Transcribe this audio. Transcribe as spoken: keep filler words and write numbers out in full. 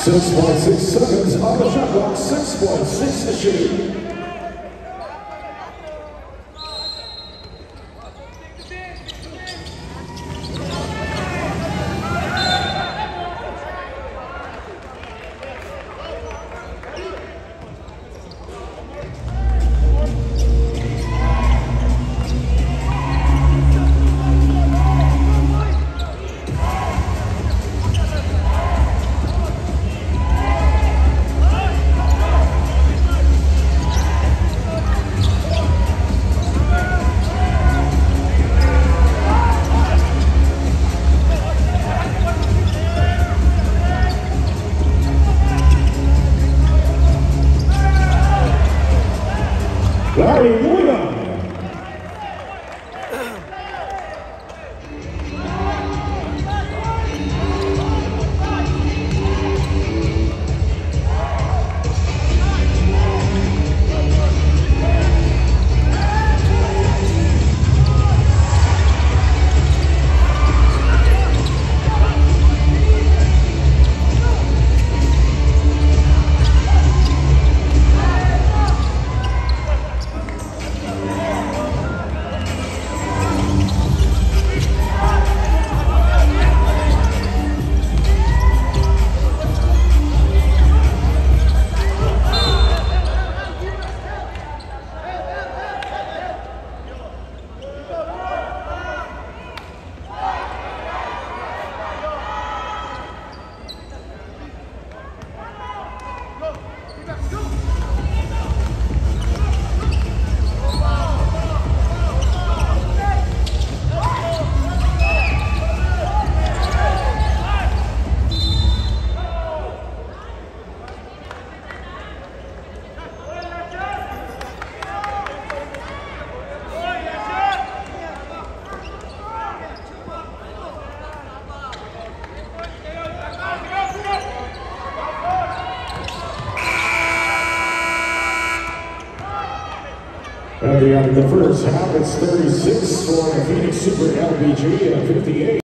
six point six seconds on the shot clock, six point six to shoot. Larry Williams. At the end of the first half, it's thirty-six for Phoenix Super L P G and fifty-eight.